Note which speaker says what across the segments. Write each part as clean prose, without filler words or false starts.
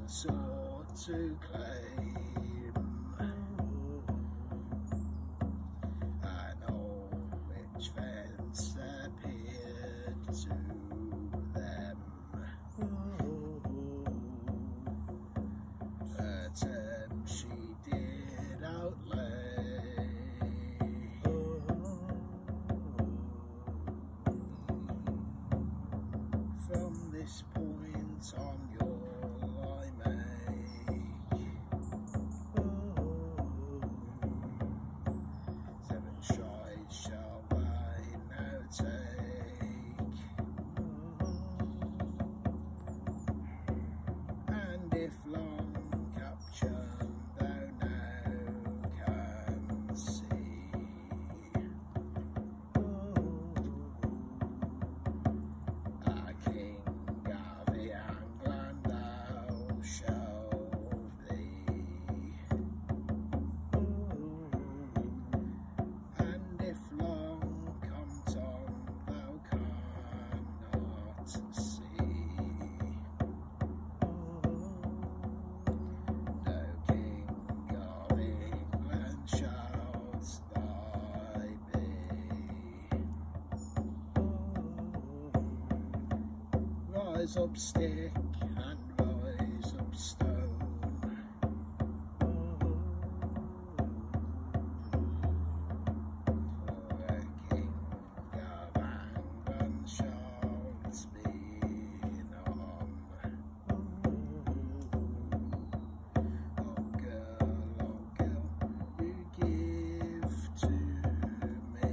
Speaker 1: sought to claim an old witch fence appeared to them. A term she did outlay. From this point on your I make 7 strides shall I now take, and if long capture thou now can see, a king of the England thou shalt be, and if long comes on thou cannot see, no king of England shalt thou be. Rise up stick and rise up stone, for a king of England shalt be none. Oh girl, you give to me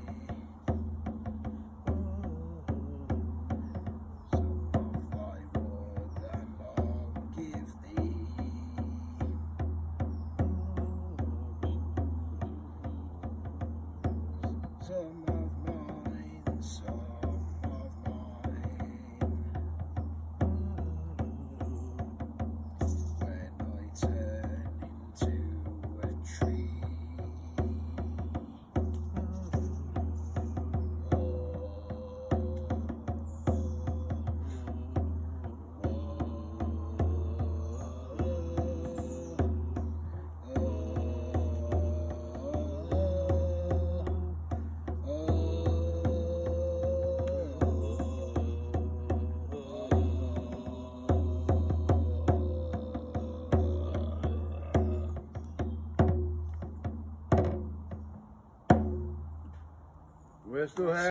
Speaker 1: some of thy wood, and I'll give thee some of mine, some of mine. When I turn into a tree,
Speaker 2: We're still